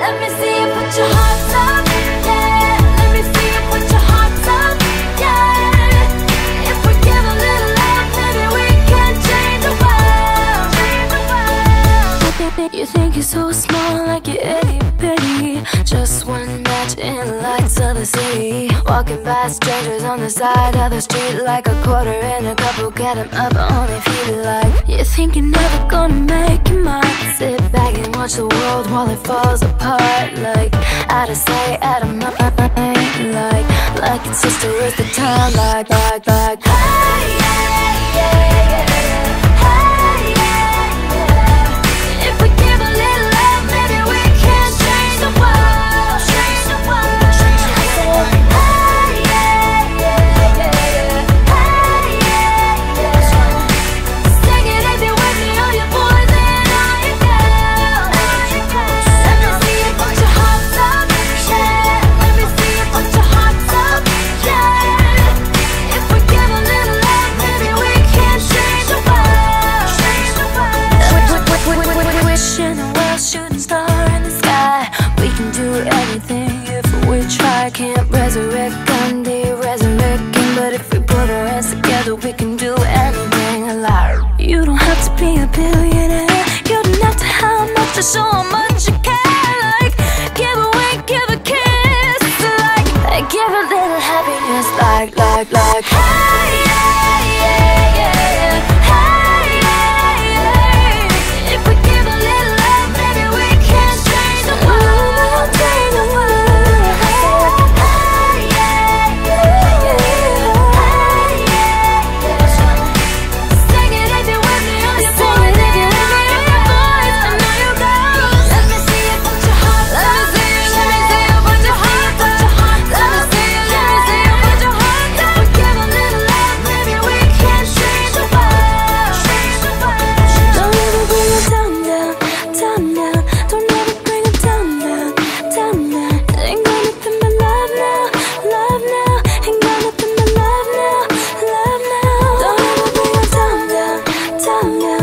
Let me see you put your hearts up, yeah. Let me see you put your hearts up, yeah. If we give a little love, maybe we can change the world. You think you're so small, like you're itty bitty. Just one match in the lights of the city. Walking by strangers on the side of the street, like a quarter in a couple, get them up only if you like. You think you're never gonna make your mark. Sit back and watch the world while it falls apart. Like out of sight, out of mind. Like it's just a waste of time. Like hey, yeah, yeah, yeah. Hey, yeah, yeah. If we give a little love, maybe we can change the world. Change the world. Hey, yeah, yeah, yeah. Hey, yeah, yeah. Sing it if you're with me, all your boys and all your girls. Let me see you put your hearts up, yeah. Let me see you put your hearts up, yeah. If we give a little love, maybe we can change the world. Change the world. Wishing a world shooting star in the sky. We can do anything if we try. Can't resurrect Gandhi, resurrect King, but if we put our hands together, we can do anything alive. You don't have to be a billionaire. You don't have to have much to show how much you care. Like, give a wink, give a kiss. Like, give a little happiness. Like, hey, yeah, yeah, yeah. Hey, yeah, yeah. If we give a little love, maybe we can change the world. Change the world. Hey, yeah, yeah, yeah. Hey, yeah, yeah. Sing it if you're with me, all your boys and all your boys and all your girls. Let me see you put your hearts up. Let me see you put your hearts up. Let me see you put your hearts up. If we give a little love, maybe we can change the world. Change the world. Don't ever bring it down, down, down, down. Don't ever bring it down, down, down, down. Ain't got nothing but love now, love now. Ain't got nothing but love now, love now. Don't ever bring it down, down, down, down.